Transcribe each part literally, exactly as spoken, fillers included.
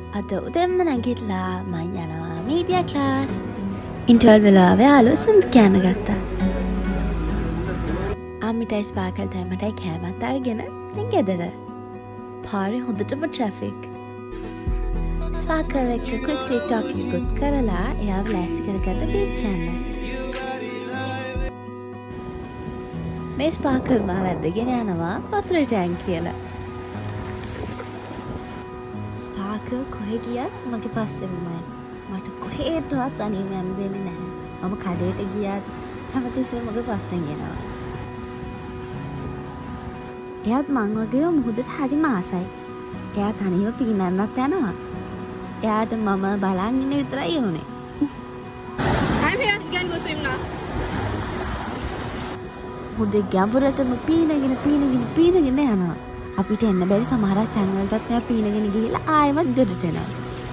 අද උදෙන්ම නැගිටලා මං යනවා මීඩියා ක්ලාස්. ඉන්ටර්වල් වෙලාවේ ආලෝසම් කියන්න ගත්තා. අම්මිටයි ස්පාකල්ටයි මටයි කෑමත් අරගෙන දැන් ගෙදර. පාරේ හොඳටම ට්‍රැෆික්. ස්පාකල් එක්ක ක්වික් ටික්ටොක් එකකුත් කරලා එයාව ලෑස්ති කරගත්ත බීච් යන්න. මේ ස්පාකල් මාව ඇදගෙන යනවා වතුරට යන් කියලා. ස්පාකල් කොහෙ ගියත් මගේ පස්සෙමමයි. මට කොහෙටවත් අනින් යන්න දෙන්නේ නැහැ. මම කඩේට ගියත් හැමතිස්සෙම මගේ පස්සෙන් යනවා. එයාත් මං වගේ මුහුදට හරිම ආසයි. එයා තනියම පීනන්නත් යනවා. එයාට මම බලන් ඉන්න විතරයි ඕනේ. I'm here. You can go swim now. මුහුදේ ගැඹුරටම පීනගෙන පීනගෙන පීනගෙන යනවා. අපිට එන්න බැරි සමහරක් තැන්වලටත් මෙයා පීනගෙන ගිහිල්ලා ආයෙමත් ගෙදරට එනවා.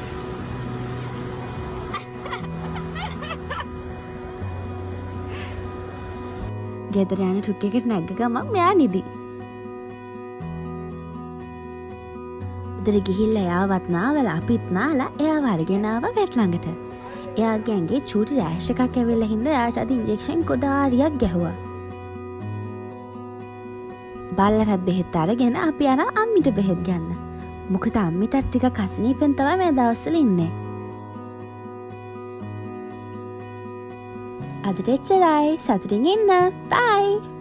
ගෙදර යන ටුක් එකට නැග්ග ගමන් මෙයා නිදි. ගෙදර ගිහිල්ලා එයාවත් නාවලා අපිත් නාලා එයාව අරගෙන ආවා වෙට් ළඟට. එයාගේ ඇඟේ චූටි රෑෂ් එකක් ඇවිල්ලා හින්දා එයාට අද ඉන්ජෙක්ෂන් ගොඩාරියක් ගැහුවා. බල්ලටත් බෙහෙත් අරගෙන අපි යනවා අම්මිට බෙහෙත් ගන්න. මොකද අම්මිටත් ටිකක් අසනීපෙන් තමයි මේ දවස්වල ඉන්නේ. අදට එච්චරයි. සතුටින් ඉන්න. බයි.